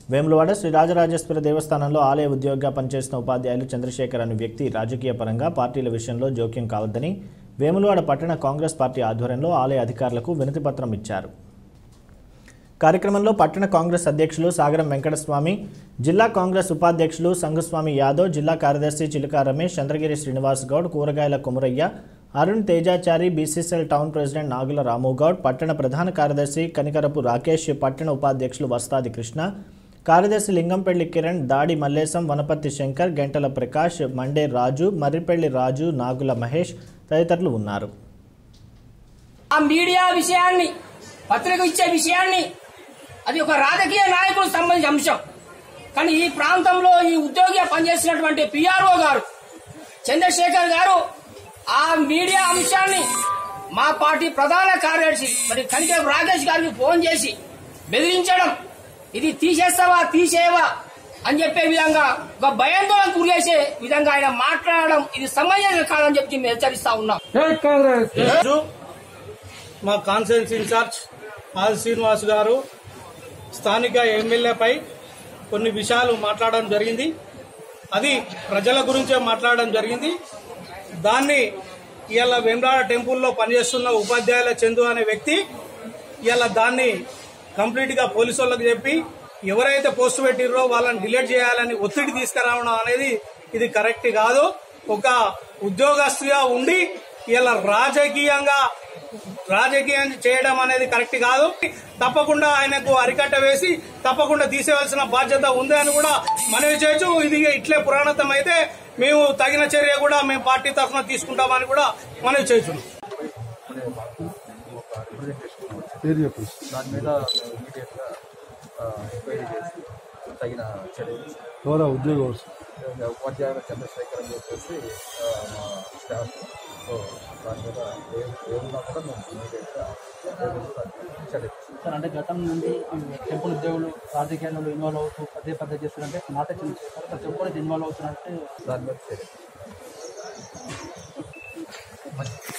వేములవాడ శ్రీ రాజరాజేశ్వర దేవస్థానంలో ఆలయ ఉద్యోగిగా పనిచేసిన ఉపాధ్యాయులు చంద్రశేఖర్ అనే వ్యక్తి రాజకీయ పరంగా పార్టీల విషయంలో జోక్యం కావద్దని వేములవాడ పట్టణ కాంగ్రెస్ పార్టీ ఆధ్వర్యంలో ఆలయ అధికారులకు వినతిపత్రం ఇచ్చారు. కార్యక్రమంలో పట్టణ కాంగ్రెస్ అధ్యక్షులు సాగరం వెంకటస్వామి, జిల్లా కాంగ్రెస్ ఉపాధ్యక్షులు సంఘస్వామి యాదవ్, జిల్లా కార్యదర్శి చిలుక Ramesh, Chandragiri Srinivas Goud, Kuragayala Kumarayya, Arun Tejachari, BCCL town president Nagula Ramugoud, పట్టణ ప్రధాన కార్యదర్శి కనికరపు రాకేష్, పట్టణ ఉపాధ్యక్షులు వస్తాది కృష్ణ, కార్యదర్శి లింగంపల్లి కిరణ్, దాడి మల్లేశం, వనపర్తి శంకర్, గంటల ప్రకాష్, మండే రాజు, మర్రిపల్లి రాజు, నాగుల మహేష్ తదితరులు ఉన్నారు. ఆ మీడియా విషయాన్ని, పత్రిక ఇచ్చే విషయాన్ని అది ఒక రాజకీయ నాయకులకు సంబంధించిన అంశం. కానీ ఈ ప్రాంతంలో ఈ ఉద్యోగిగా పనిచేసినటువంటి పిఆర్ఓ గారు చంద్రశేఖర్ గారు ఆ మీడియా అంశాన్ని మా పార్టీ ప్రధాన కార్యదర్శి మరి కనికరపు రాకేష్ గారికి ఫోన్ చేసి బెదిరించడం, ఇది తీసేస్తావా తీసేవా అని చెప్పే విధంగా ఒక భయాందోళనకు గురి చేసే విధంగా ఆయన మాట్లాడడం ఇది సమంజసం కాదని చెప్పి మేము హెచ్చరిస్తా ఉన్నాం. మా కాన్ఫరెన్స్ ఇన్ఛార్జ్ ఆది శ్రీనివాస్ గారు స్థానిక ఎమ్మెల్యేపై కొన్ని విషయాలు మాట్లాడడం జరిగింది. అది ప్రజల గురించే మాట్లాడడం జరిగింది. దాన్ని ఇవాళ వేములవాడ టెంపుల్లో పనిచేస్తున్న ఉపాధ్యాయుల చందు అనే వ్యక్తి ఇవాళ దాన్ని కంప్లీట్ గా పోలీసు వాళ్ళకి చెప్పి ఎవరైతే పోస్టు పెట్టిర్రో వాళ్ళని డిలీట్ చేయాలని ఒత్తిడి తీసుకురావడం అనేది ఇది కరెక్ట్ కాదు. ఒక ఉద్యోగస్తుగా ఉండి ఇలా రాజకీయం చేయడం అనేది కరెక్ట్ కాదు. తప్పకుండా ఆయనకు అరికట్ట వేసి తప్పకుండా తీసేవలసిన బాధ్యత ఉంది అని కూడా మనవి చేయొచ్చు. ఇది ఇట్లే పురాణతం అయితే మేము తగిన చర్య కూడా మేము పార్టీ తరఫున తీసుకుంటామని కూడా మనవి చేయొచ్చు. దాని మీద ఇమీడియట్ గా ఎంక్వైరీ చేసి తగిన చర్యలు ఉపాధ్యాయుల చంద్రశేఖర్ అని చెప్పేసి మా స్టాఫ్, సో దాని మీద ఏమున్నా కూడా మేము ఇమీడియట్ గా చర్యలు. సార్, అంటే గతం నుండి టెంపుల్ ఉద్యోగులు రాజకీయాల్లో ఇన్వాల్వ్ అవుతూ పదే చేస్తున్నారంటే మాట చంద్రశేఖర్ టెంపుల్ ఇన్వాల్వ్ అవుతున్నట్టు దాని మీద చర్య.